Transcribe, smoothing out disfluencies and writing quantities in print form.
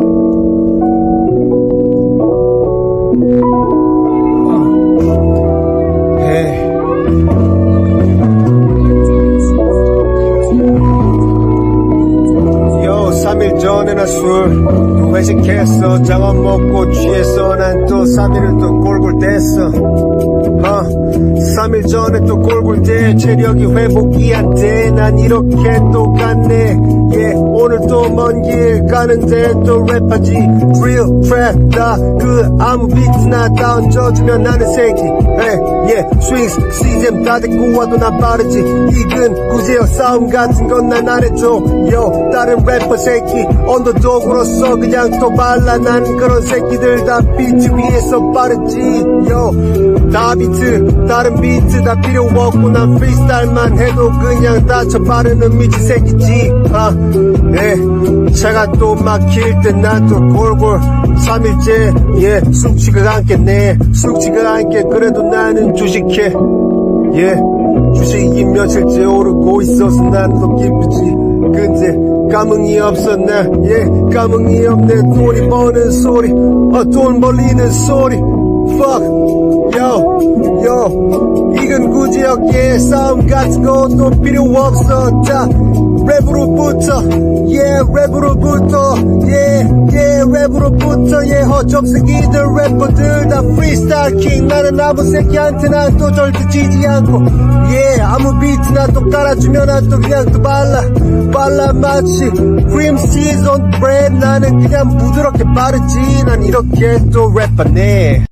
전에나 술 또 회식했어. 장어 먹고 취했어. 난 또 3일을 또 꼴굴 댔어. 3일 전에 또 꼴굴 대 체력이 회복이 안 돼. 난 이렇게 또 갔네. 오늘 또 먼 길 가는데 또 랩하지. Real trap 다 그 아무 비트나 다 얹어주면 나는 새끼. 스윙스 시즌 다 데리고 와도 난 빠르지. 이근 구제어 싸움 같은 건 난 안 해줘. 다른 래퍼 새끼 언더독으로서 그냥 또 발라. 난 그런 새끼들 다 비트 위에서 빠르지. 다 비트 다른 비트 다 필요 없고 난 프리스타일만 해도 그냥 다쳐 빠르는 미친 새끼지. 차가 또 막힐 때 난 또 골골 3일째 숙취가 않겠네. 숙취가 않게 그래도 나는 주식해. 주식이 며칠째 오르고 있어서 난 더 기쁘지. 근데 감흥이 없어 나. 감흥이 없네. 돈이 버는 소리 돈 벌리는 소리. Fuck 이건 굳이 어깨 싸움 같은 것도 필요 없어. 자 랩으로부터 랩으로부터 랩으로부터 허접새끼들 래퍼들 다 프리스타일 킹. 나는 아무 새끼한테 난 또 절대 지지 않고 아무 비트나 또 깔아주면 난 또 그냥 또 발라 마치 크림 치즈 온 브레드. 나는 그냥 부드럽게 빠르지. 난 이렇게 또 랩하네.